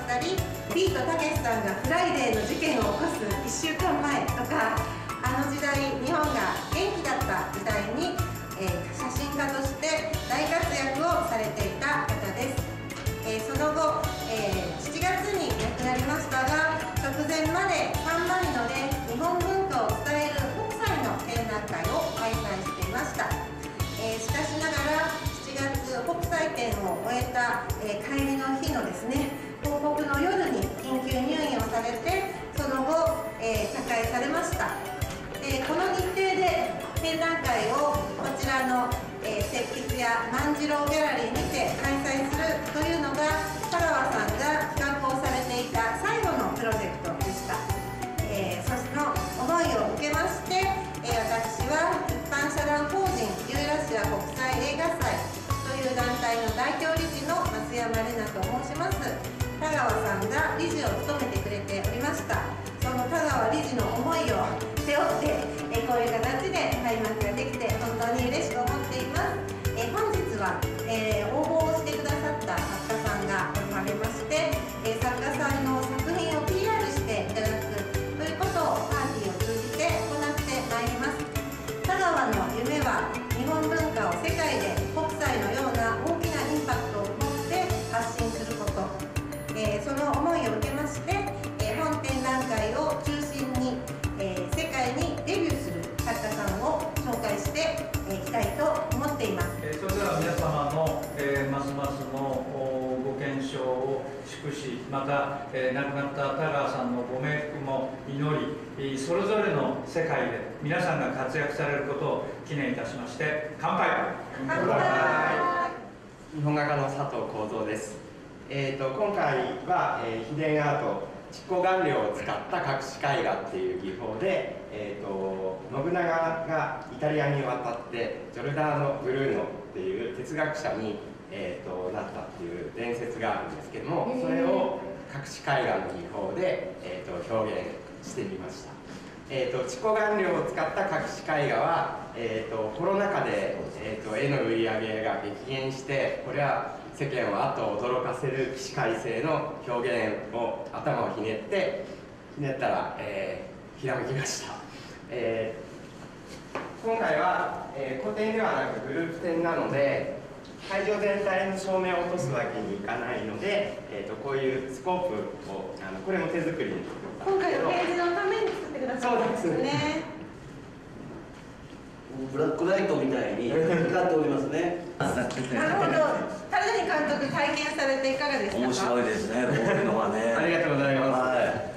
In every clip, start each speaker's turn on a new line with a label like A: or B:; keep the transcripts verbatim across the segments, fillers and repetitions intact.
A: ったり、ビートたけしさんがフライデーの事件を起こすいっしゅうかんまえとか、あの時代日本が元気だった時代に、えー、写真家として大活躍をされていた方です。えー、その後、えー、しちがつに亡くなりましたが、直前までサンマリノで日本文化を伝える国際の展覧会を開催していました。えー、しかしながらしちがつ国際展を終えた、えー、帰りの日のですね、報告の夜に緊急入院をされて、その後、えー、他界されました。えー、この日程で展覧会をこちらの、えー、石筆や万次郎ギャラリーにて開催するというのが田川さんが企画をされていた最後のプロジェクトでした。えー、その思いを受けまして、えー、私は一般社団法人ユーラシア国際映画祭という団体の代表理事の増山里奈と申します。田川さんが理事を務めてくれておりました。その田川理事の思いを背負って、えー、こういう形で開幕ができて本当に嬉しく思っています。えー、本日は、えー、応募をしてくださった作家さんがおられまして、えー、作家さんの作品を ピーアール していただくということをパーティーを通じて行ってまいります。田川の夢は日本文化を世界で国際のような大きなインパクトを持って発信すること、えー、その思いを受けまして、えー、本展覧会を中心に、えー、世界にデビューする作家さんを紹介していきたいと思っています。
B: えー、それでは皆様の、えー、ますますのご健勝を祝し、また、えー、亡くなった田川さんのご冥福も祈り、それぞれの世界で皆さんが活躍されることを記念いたしまして乾杯。
A: 乾杯。
C: 日本画家の佐藤幸三です。えー、と今回は、えー、秘伝アート蓄光顔料を使った隠し絵画っていう技法で、えー、と信長がイタリアに渡ってジョルダーノ・ブルーノっていう哲学者に、えー、となったっていう伝説があるんですけども、それを隠し絵画の技法で、えー、と表現してみました。えー、と蓄光顔料を使った隠し絵画は、えー、とコロナ禍で、えー、と絵の売り上げが激減して、これは世間をあと驚かせる起死回生の表現を頭をひねってひねったら、えー、ひらめきました。えー、今回は、えー、個展ではなくグループ展なので、会場全体の照明を落とすわけにいかないので、えー、とこういうスコープをあのこれも手作りで作ったんですけど、
A: 今回のページのために作ってくださったんですね。
D: ブラックライトみたいに光っておりますね。
A: なるほど。田谷監督、体験されていかがですか？
D: 面白いですね、こういうのはね。
C: ありがとうございます。
D: はい。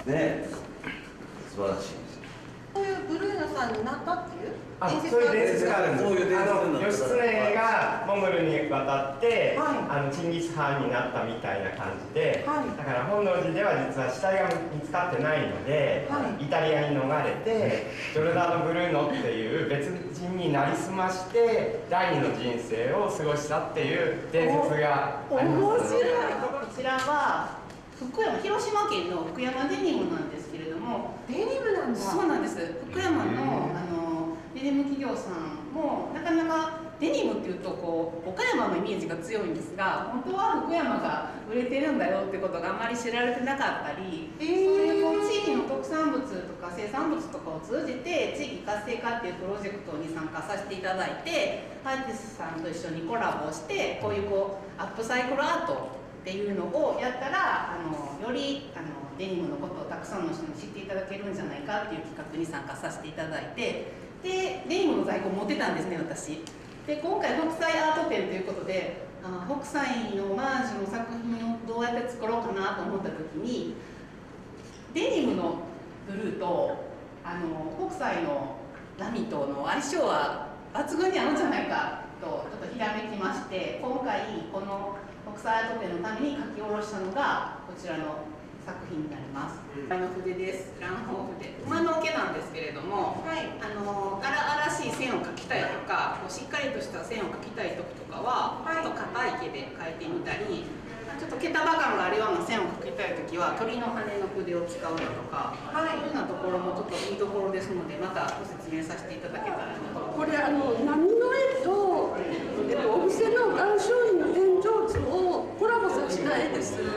D: ね、素晴らしいです。
A: こういうブルーノさんになったっていう
C: あ、そういう伝説があるんです。
D: そういう伝説
C: あの義経がモンゴルに渡って、
A: はい、
C: あのチンギス・ハンになったみたいな感じで、
A: はい、
C: だから本能寺では実は死体が見つかってないので、はい、イタリアに逃れてジョルダーノ・ブルーノっていう別人になりすまして第二の人生を過ごしたっていう伝説があります。
E: 面白い。こちらは福山、広島県の福山デニムなんですけれども。
A: デニムなんだ。
E: そうなんです。福山のあのデニム企業さんもなかなかデニムっていうとこう岡山のイメージが強いんですが、本当は福山が売れてるんだよってことがあまり知られてなかったり、えー、そういうこう地域の特産物とか生産物とかを通じて地域活性化っていうプロジェクトに参加させていただいて、アーティストさんと一緒にコラボしてこういうこうアップサイクルアートっていうのをやったら、あのよりあのデニムのことをたくさんの人に知っていただけるんじゃないかっていう企画に参加させていただいて、でデニムの在庫持ってたんですね、私。で今回国際アート展ということで、あ北斎のオマージュの作品をどうやって作ろうかなと思った時に、デニムのブルーとあの北斎のラミとの相性は抜群に合うんじゃないかとちょっとひらめきまして、今回この国際アート展のために書き下ろしたのがこちらの作品になります。あの筆です。乱法筆。馬の毛なんですけれども、はい、あの荒々しい線を描きたいとか、こうしっかりとした線を描きたい時とかは、はい、ちょっと硬い毛で描いてみたり、ちょっと毛束感があるような線を描きたい時は鳥の羽の筆を使うだとか、はい、そういうようなところもちょっと見どころですので、またご説明させていただけたらなと。
F: これあの波の絵と、えっと、お店の岩松院の天井図をコラボさせた絵です。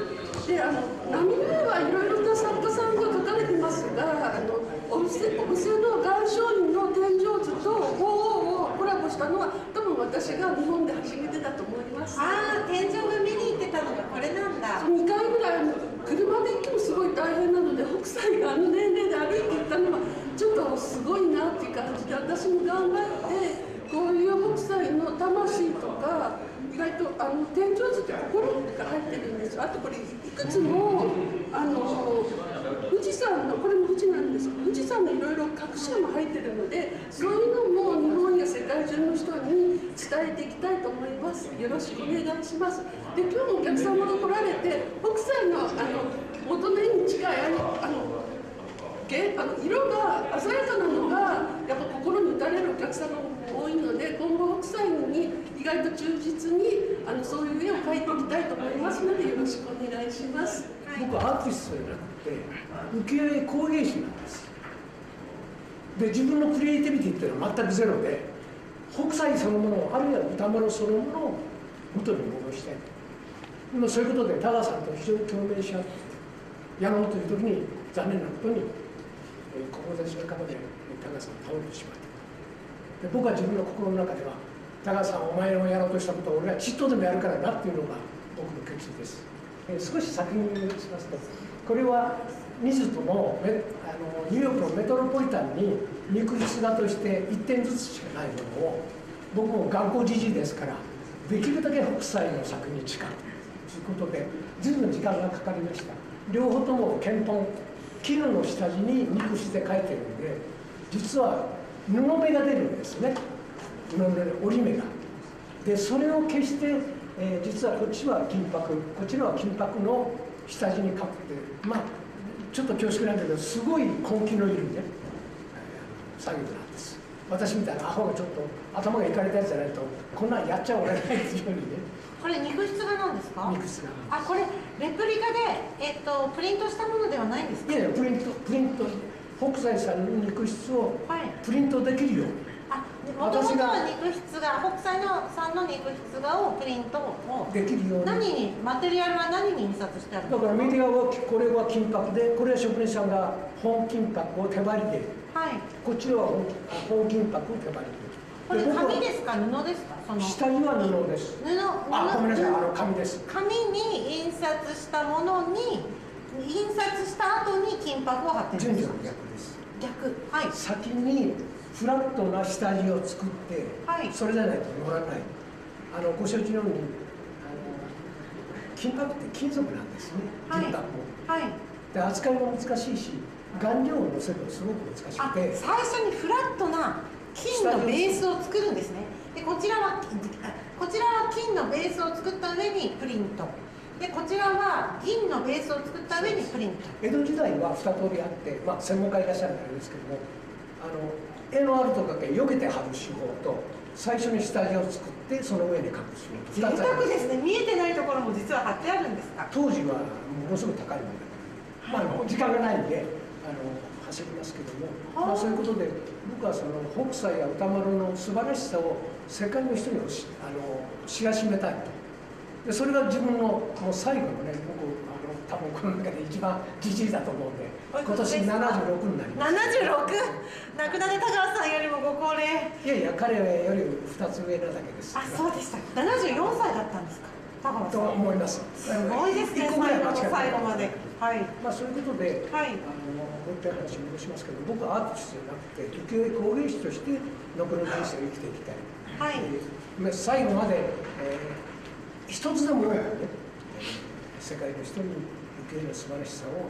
F: であの波の絵はいろいろな作家さんが描かれてますが、あのお店お店の岩松院の天井図と鳳凰をコラボしたのは多分私が日本で初めてだと思います。
A: ああ、天井が見に行ってたのがこれなんだ。
F: にかいぐらい車で行ってもすごい大変なので、北斎があの年齢で歩いていったのはちょっとすごいなっていう感じで、私も頑張ってこういう北斎の魂とか意外とあの天井図って心が入ってるんですよ。あとこれいくつもあの富士山のこれも富士なんですけど、富士山のいろいろ隠し絵も入ってるので、そういうのも日本や世界中の人に伝えていきたいと思います。よろしくお願いします。で今日もお客様が来られて、北斎のあの元の絵に近いあのあのあの色が鮮やかなのがやっぱ心に打たれるお客様も多いので、今後北斎に意外と忠実にあのそういう絵を描いていきたいと思いますので、よろしくお願いします。
G: 僕はアーティストじゃなくて浮世絵工芸士なんです。で自分のクリエイティビティっていうのは全くゼロで、北斎そのものあるいは歌丸そのものを元に戻したい。でもそういうことで多賀さんと非常に共鳴し合って、やろうという時に残念なことに志の方で多賀さん倒れてしまった。で僕は自分の心の中では、多賀さんお前のやろうとしたことを俺はちっとでもやるからなっていうのが僕の決意です。え少し先にしますと、これはミズトのメあのニューヨークのメトロポリタンに肉筆画としていってんずつしかないものを、僕も頑固じじいですからできるだけ北斎の作に近いということで随分時間がかかりました。両方とも絹本絹の下地に肉筆で描いてるんで、実は布目が出るんですね。布目で折り目がで、それを消して、えー、実はこっちは金箔、こちらは金箔の下地に描くって、まあちょっと恐縮なんだけど、すごい根気のいるね、えー、作業なんです。私みたいなアホがちょっと頭がいかれたやつじゃないとこんなんやっちゃおられないですようにね。
A: これ肉筆画なんですか？
G: 肉筆画。
A: あ、これレプリカで、えっと、プリントしたものではないんですか？
G: いやいや、プリント、プリント、北斎さんの肉筆をプリントできるように。
A: あ、もともとは肉筆画、北斎のさんの肉筆画をプリントを
G: できるように。
A: 何に、マテリアルは何に印刷してあるんですか？
G: だからメディアはこれは金箔で、これは職人さんが本金箔を手張りで、
A: はい、
G: こっちは本金箔を手張りで。
A: これ紙ですか、布ですか？その
G: 下には布です。
A: 布、
G: あ、ごめんなさい、あの紙です。
A: 紙に印刷したものに印刷した後に金箔を貼ってるんですか？
G: 順序の逆です。
A: 逆、はい。
G: 先にフラットな下地を作って、はい、それじゃないと乗らない。あのご承知のように、あの金箔って金属なんですね。金箔も。はい。で扱いも難しいし、顔料をのせるのすごく難しくて。
A: 最初にフラットな金のベースを作るんですね。でこちらはこちらは金のベースを作った上にプリント。でこちらは銀のベースを作った上にプリント。
G: 江戸時代は二通りあって、まあ専門家いらっしゃるからですけども、あの絵のあるとかけよけて貼る手法と、最初に下地を作ってその上に描く手法と
A: 贅沢ですね。見えてないところも実は貼ってあるんですか？
G: 当時はものすごく高いものだから、まあ時間がないんであの走りますけども、まあそういうことで僕はその北斎や歌丸の素晴らしさを世界の人にあの知らしめたいと。でそれが自分のもう最後のね、僕あの多分この中で一番じじいだと思うんで、今年ななじゅうろくになります。
A: ななじゅうろく？亡くなった田川さんよりもご高齢。
G: いやいや、彼よりふたつ上なだけです。
A: あ、そうでした。ななじゅうよんさいだったんですか、田川さん。
G: と思います。
A: すごいですね、最後の最後まで。はい。
G: まあそういうことで、はい、あのこういった話を戻しますけど、僕はアーティストじゃなくて浮世絵工芸士として残りの人生を生きていきたい。はい。えー、最後まで、えー、一つでも多くね、えー、世界の人に浮世絵の素晴らしさを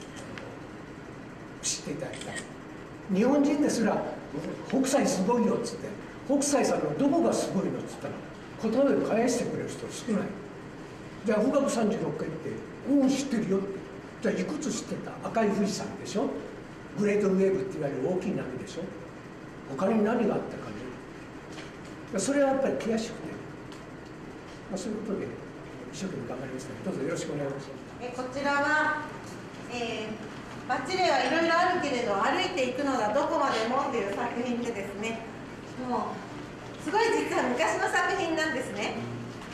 G: 知っていただきたい。日本人ですら北斎すごいよっつって、北斎さんのどこがすごいのっつったら言葉で返してくれる人少ない。じゃあ富岳さんじゅうろっかいって「うん、知ってるよ」って。じゃあいくつ知ってた？赤い富士山でしょ、グレートウェーブって言われる大きい波でしょ、他に何があったかね。それはやっぱり悔しくて、まあ、そういうことで一生懸命頑張りますので、どうぞよろしくお願いします。
A: えこちらは、えー、バッチリはいろいろあるけれど歩いていくのだどこまでもっていう作品でですね、もうすごい実は昔の作品なんですね。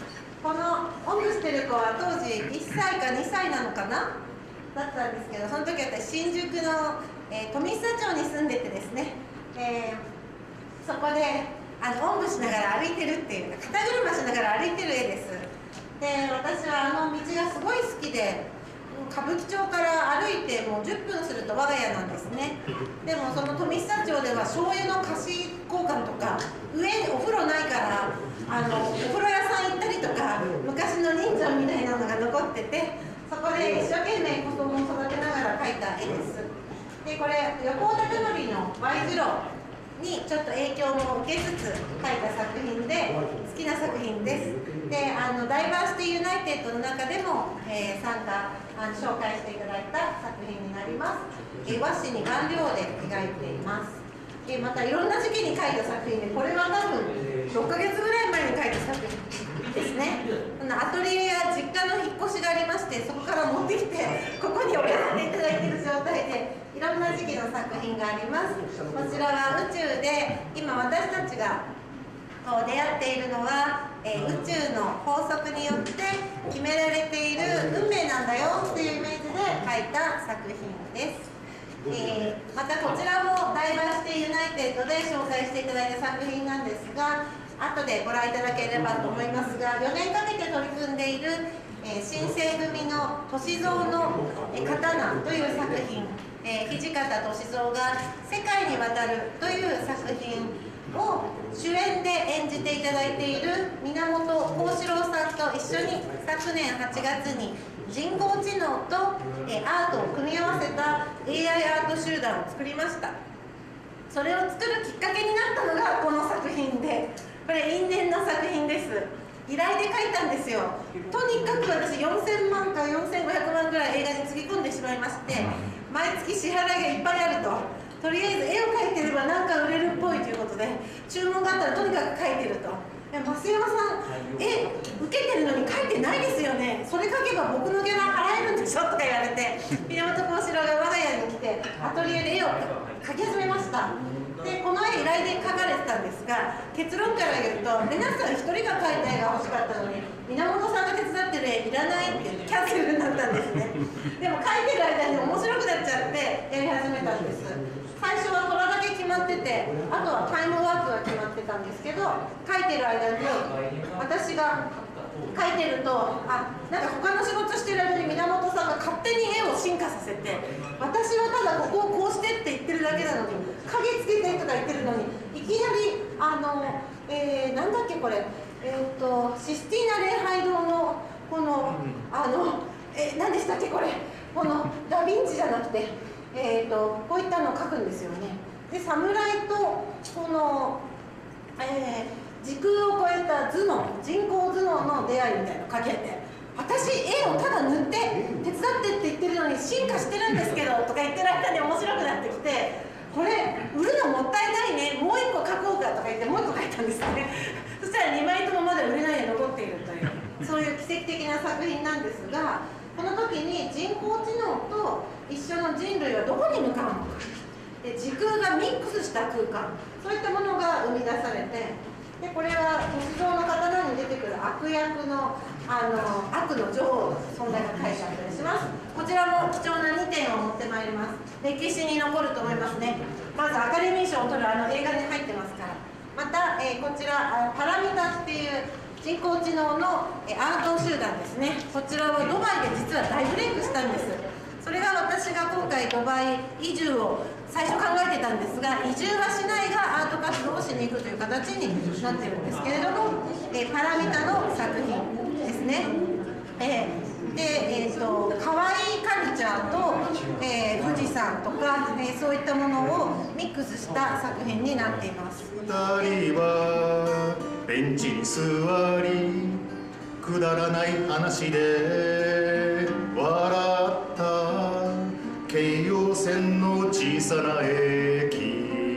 A: このおんぶしてる子は当時いっさいかにさいなのかなだったんですけど、その時私新宿の、えー、富久町に住んでてですね、えー、そこであのおんぶしながら歩いてるっていうか、肩車しながら歩いてる絵です。で、私はあの道がすごい好きで、歌舞伎町から歩いてもうじゅっぷんすると我が家なんですね。でもその富久町では醤油の貸し交換とか、上にお風呂ないからあのお風呂屋さん行ったりとか、昔の人情みたいなのが残ってて、そこで一生懸命子供を育てながら描いた絵です。で、これ横尾忠則の Y 字路にちょっと影響も受けつつ描いた作品で、好きな作品です。で、あのダイバーシティユナイテッドの中でも、えー、参加あの紹介していただいた作品になります。えー、和紙に顔料で描いています。で、またいろんな時期に描いた作品で、これは多分ろっかげつぐらい前に描いた作品ですね。アトリエや実家の引っ越しがありまして、そこから持ってきてここに置かせていただいている状態で、いろんな時期の作品があります。こちらは宇宙で今私たちがこう出会っているのは、えー、宇宙の法則によって決められている運命なんだよっていうイメージで描いた作品です。えー、またこちらもダイバーシティユナイテッドで紹介していただいた作品なんですが、後でご覧いただければと思いますが、よねんかけて取り組んでいる、えー、新生組の歳三の、えー、刀という作品、えー、土方歳三が世界に渡るという作品を主演で演じていただいている源幸四郎さんと一緒に昨年はちがつに人工知能と、えー、アートを組み合わせた エーアイ アート集団を作りました。それを作るきっかけになったのがこの作品で、これ因縁の作品です。依頼で描いたんですよ。とにかく私よんせんまんかよんせんごひゃくまんぐらい映画につぎ込んでしまいまして、毎月支払いがいっぱいあると、とりあえず絵を描いてればなんか売れるっぽいということで注文があったらとにかく描いてると。増山さん、絵受けてるのに描いてないですよね、それ描けば僕のギャラ払えるんでしょとか言われて、源幸四郎が我が家に来てアトリエで絵を描き始めました。で、この絵依頼で描かれてたんですが、結論から言うと、レナさん一人が描いた絵が欲しかったのに、源さんが手伝ってる絵いらないって言ってキャンセルになったんですね。でも描いてる間に面白くなっちゃってやり始めたんです。最初は虎だけ決まってて、あとはタイムワークが決まってたんですけど、描いてる間に私が描いてると、あ、なんか他の仕事してる間に源さんが勝手に絵を進化させて、私はただここをこうしてって言ってるだけなのに、影つけてとか言ってるのに、いきなりあの、えー、なんだっけこれ、えー、っとシスティーナ礼拝堂のこのあの、えー、何でしたっけこれ、このダ・ヴィンチじゃなくて、えー、っとこういったのを描くんですよね。で、侍とこの、えー時空を超えた頭脳、人工頭脳の出会いみたいなのをかけて、私絵をただ塗って手伝ってって言ってるのに進化してるんですけどとか言ってる間に面白くなってきて、これ売るのもったいないね、もう一個描こうかとか言ってもう一個描いたんですね。そしたらにまいともまだ売れないで残っているという、そういう奇跡的な作品なんですが、この時に人工知能と一緒の人類はどこに向かうのか、で時空がミックスした空間、そういったものが生み出されて、でこれは歳三の刀に出てくる悪役の、あの悪の女王の存在が書いてあったりします。こちらも貴重なにてんを持ってまいります。歴史に残ると思いますね。まずアカデミー賞を取るあの映画に入ってますから。また、えー、こちらパラミタっていう人工知能のアート集団ですね。こちらはドバイで実は大ブレイクしたんです。それが私が今回ドバイ移住を最初考えてたんですが、移住はしないがアート活動をしに行くという形になってるんですけれども、えー、パラミタの作品ですね。えー、で、えーと、かわいいカルチャーと、えー、富士山とか、えー、そういったものをミックスした作品になっています。
H: 二人はベンチに座り、くだらない話で笑った京葉線の小さな駅、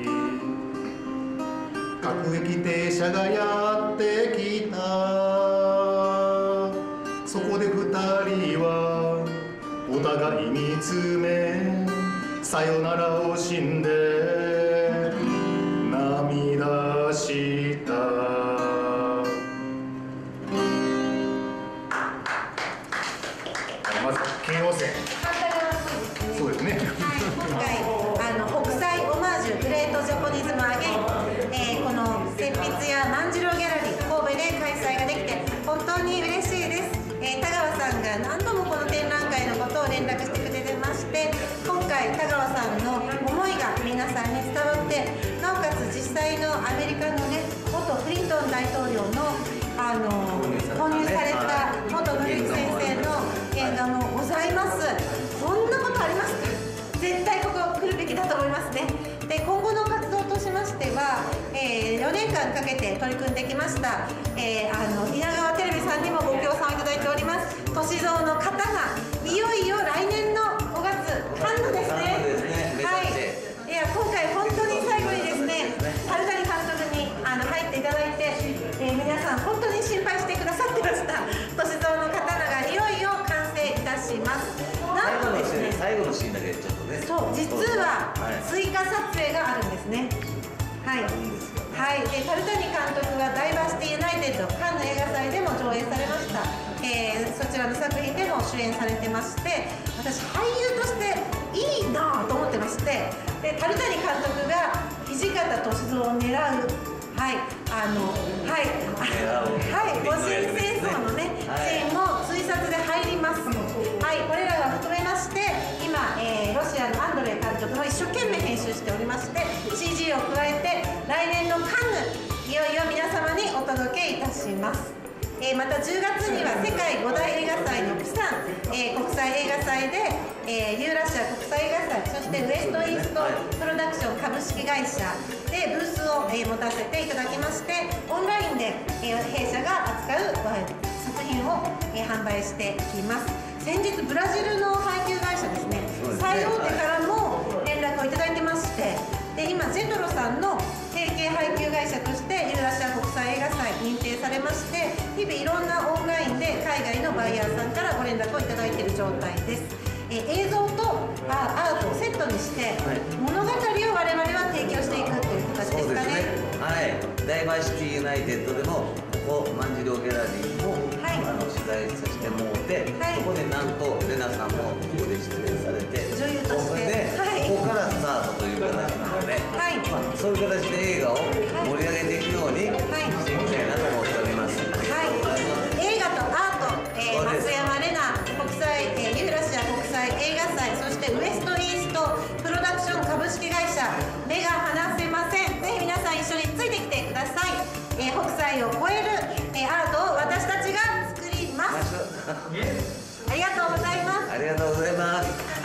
H: 各駅停車がやってきた。そこで二人はお互い見つめ、さよならをしんで涙した。
A: が何度もこの展覧会のことを連絡してくれてまして、今回田川さんの思いが皆さんに伝わって、なおかつ実際のアメリカのね元クリントン大統領のあの購入された元紀之先生の原画もございます。こんなことありますか？絶対ここ来るべきだと思いますね。で、今後の活動としましては、えー、よねんかんかけて取り組んできました、えー、あの稲川テレビさんにもご協賛をいただいております歳三の型がいよいよ来年のごがつカンヌですね。はい、いや今回本当に最後にですね、樽谷監督にあの入っていただいて、えー、皆さん本当に心配してくださってました。歳三の刀がいよいよ完成いたします。なんとですね、
D: 最後のシーンだけちょっとね、
A: そう実は追加撮影があるんですね。はい、はい、で樽谷監督はダイバーシティユナイテッドカンヌ映画祭でも上映されました、えー、そちらの作品でも主演されてまして、私俳優としていいなぁと思ってまして、で樽谷監督が土方歳三を狙う、はい、あのはい、はい、戊辰戦争のねシーンも追撮で入ります。はい、これらが含めまして、今、えー、ロシアのアンドレイ監督も一生懸命編集しておりまして、シージー を加えて来年のカンヌ、いよいよ皆様にお届けいたします。えー、またじゅうがつには世界ご大映画祭のプサン、えー、国際映画祭で、えー、ユーラシア国際映画祭、そしてウエストイーストプロダクション株式会社でブースを、えー、持たせていただきまして、オンラインで、えー、弊社が扱う作品を、えー、販売しています。先日ブラジルの配給会社ですね、最大手からも連絡をいただいてまして、で今ジェトロさんの提携配給会社としてユーラシア国際映画祭認定されまして、日々いろんなオンラインで海外のバイヤーさんからご連絡をいただいている状態です。え映像とアートをセットにして、はい、物語を我々は提供していくという形ですかね。
D: はい、ダイバーシティユナイテッドでもここ万次郎ギャラリーも、はい、あの取材させてもらって、はい、ここでなんとレナさんもここで出演されて、
A: 女優として、
D: はい、ここからスタートという形なので、はい、まあ、そういう形で映画を盛り上げていくようにしていきたいなと思っております。
A: はい、映画とアート、えー、松山玲奈国際、えー、ユーラシア国際映画祭、そしてウエストイーストプロダクション株式会社、目が離せません。ぜひ皆さん一緒についてきてください。えー、北斎を超える、えー、アートを私たちが作ります。ありがとうございます。
D: ありがとうございます。